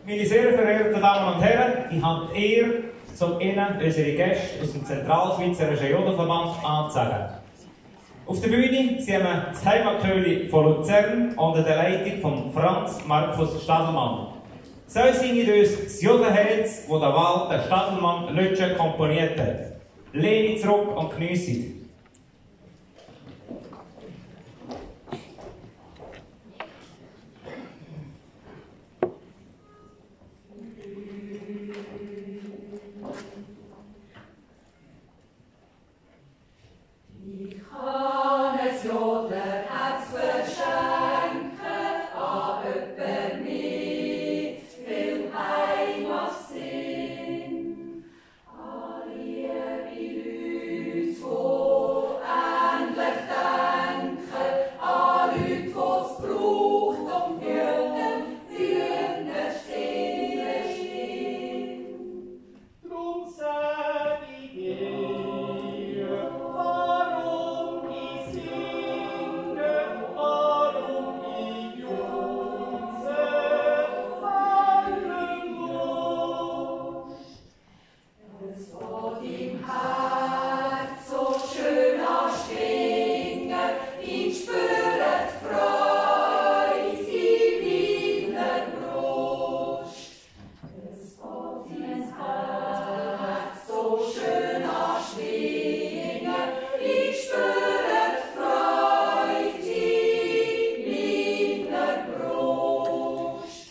Meine sehr verehrten Damen und Herren, ich habe die Ehre, Ihnen unsere Gäste aus dem Zentralschweizerischen Jodlerverband anzusagen. Auf der Bühne sehen wir das Heimatchörli von Luzern unter der Leitung von Franz-Markus Stadelmann. Sie singen uns das Jodlerhärz, das der Wald der Stadelmann Lütschen komponiert hat. Lehne zurück und geniesse. Ich kann es Jodlerhärz verschenken an jemanden mit viel Heimatsinn. An liebe Leute, die endlich denken, an Leute, die es braucht, um Götter zu stehen. Drum sag ich dir, warum ich singe, warum ich jauchze, fallenlos. Es wird im Herz so schön anschwingen, ich spüre die Freude in meiner Brust. Es wird im Herz so schön anschwingen, ich spüre die Freude in meiner Brust.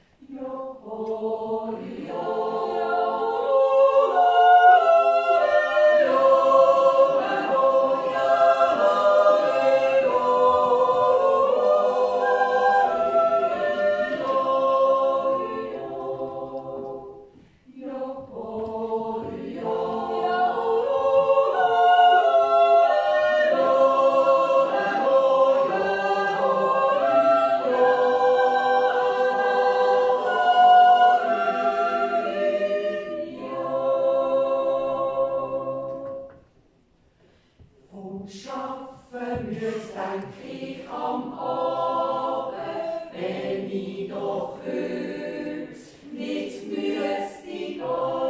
Vom Schaffen müsst denk ich am Abend, wenn ich doch heut nicht müsste gehen.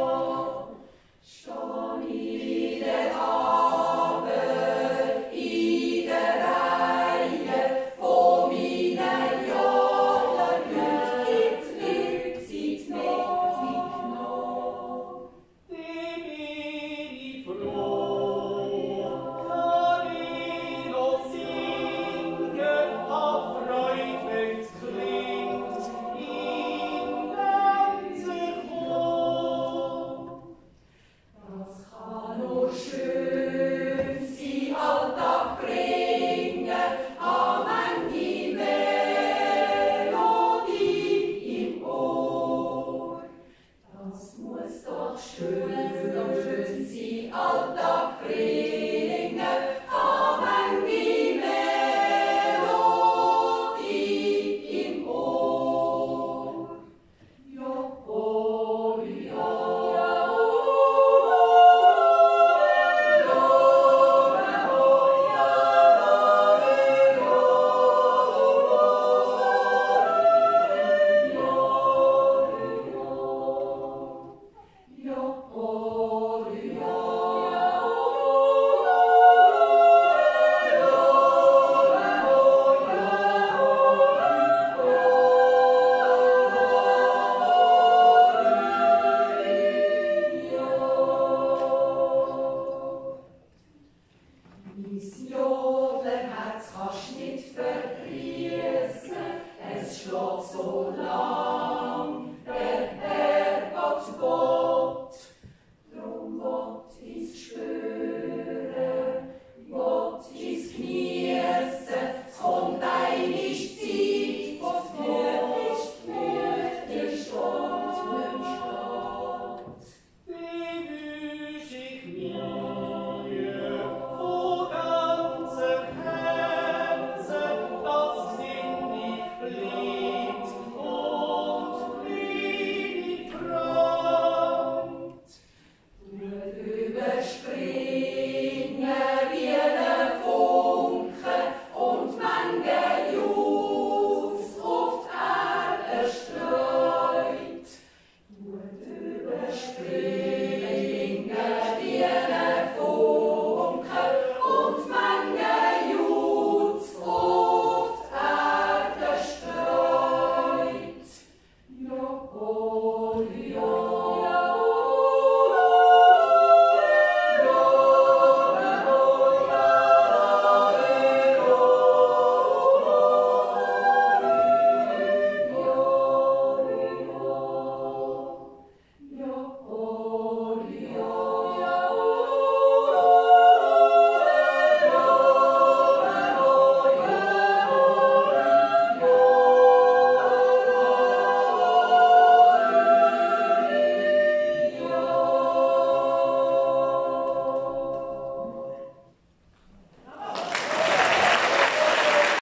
Steh ich wieder Abend in der Reihe von meinen Jodlerleuten, gibt's Leute, sieht mich noch. Dem bin ich froh, kann ich noch singen, auf Freude, wenn's klingt, in ganzer Chor. Das kann nur schön sein Alltag bringen, an manche Melodie im Ohr. Das muss doch schön sein Alltag bringen.